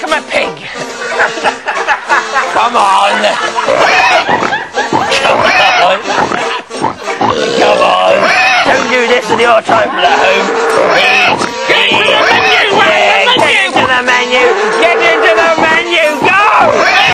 become a pig. Come on. Come on. Don't do this with your time at home. Eat.